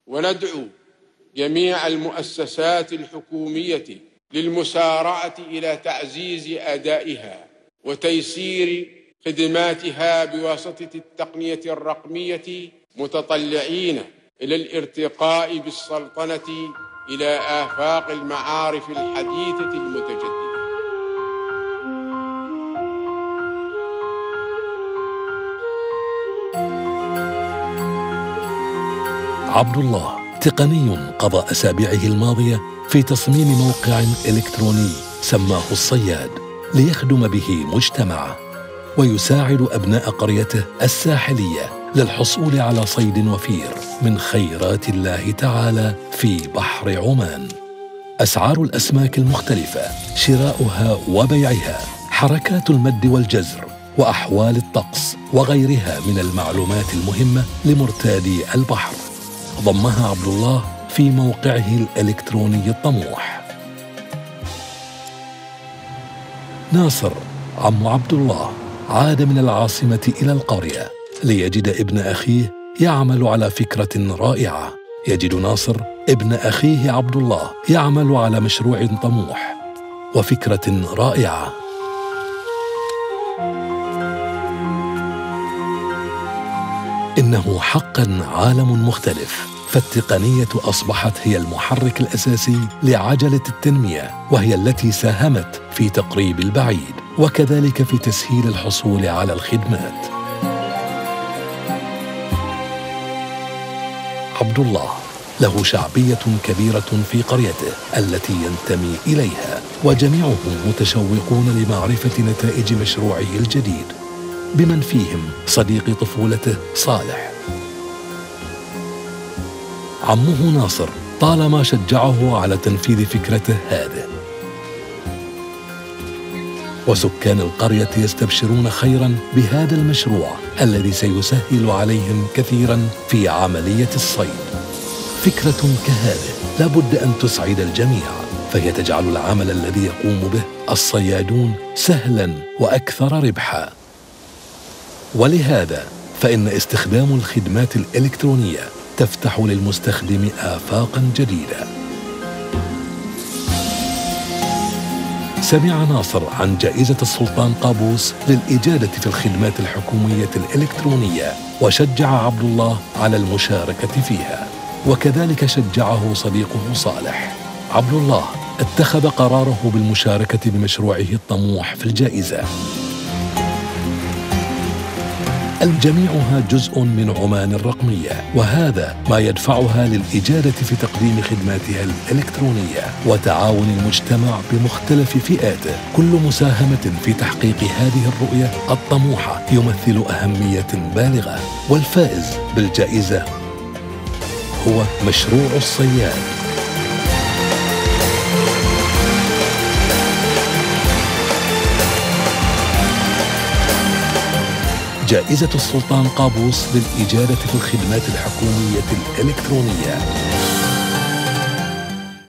وندعو جميع المؤسسات الحكومية للمسارعة إلى تعزيز أدائها وتيسير خدماتها بواسطة التقنية الرقمية، متطلعين إلى الارتقاء بالسلطنة إلى آفاق المعارف الحديثة المتجددة. عبد الله تقني قضى أسابيعه الماضية في تصميم موقع إلكتروني سماه الصياد ليخدم به مجتمعه ويساعد أبناء قريته الساحلية للحصول على صيد وفير من خيرات الله تعالى في بحر عمان. أسعار الأسماك المختلفة، شراؤها وبيعها، حركات المد والجزر، وأحوال الطقس وغيرها من المعلومات المهمة لمرتادي البحر ضمها عبد الله في موقعه الإلكتروني الطموح. ناصر عم عبد الله عاد من العاصمة إلى القرية ليجد ابن أخيه يعمل على فكرة رائعة. يجد ناصر ابن أخيه عبد الله يعمل على مشروع طموح وفكرة رائعة. إنه حقاً عالم مختلف، فالتقنية أصبحت هي المحرك الأساسي لعجلة التنمية، وهي التي ساهمت في تقريب البعيد وكذلك في تسهيل الحصول على الخدمات. عبد الله له شعبية كبيرة في قريته التي ينتمي إليها، وجميعهم متشوقون لمعرفة نتائج مشروعه الجديد، بمن فيهم صديق طفولته صالح. عمه ناصر طالما شجعه على تنفيذ فكرته هذه، وسكان القرية يستبشرون خيراً بهذا المشروع الذي سيسهل عليهم كثيراً في عملية الصيد. فكرة كهذه لابد أن تسعد الجميع، فهي تجعل العمل الذي يقوم به الصيادون سهلاً وأكثر ربحاً. ولهذا فإن استخدام الخدمات الإلكترونية تفتح للمستخدم آفاقاً جديدة. سمع ناصر عن جائزة السلطان قابوس للإجادة في الخدمات الحكومية الإلكترونية، وشجع عبد الله على المشاركة فيها، وكذلك شجعه صديقه صالح. عبد الله اتخذ قراره بالمشاركة بمشروعه الطموح في الجائزة. جميعها جزء من عمان الرقمية، وهذا ما يدفعها للإجادة في تقديم خدماتها الإلكترونية وتعاون المجتمع بمختلف فئاته. كل مساهمة في تحقيق هذه الرؤية الطموحة يمثل أهمية بالغة، والفائز بالجائزة هو مشروع الصياد. جائزة السلطان قابوس للإجادة في الخدمات الحكومية الإلكترونية.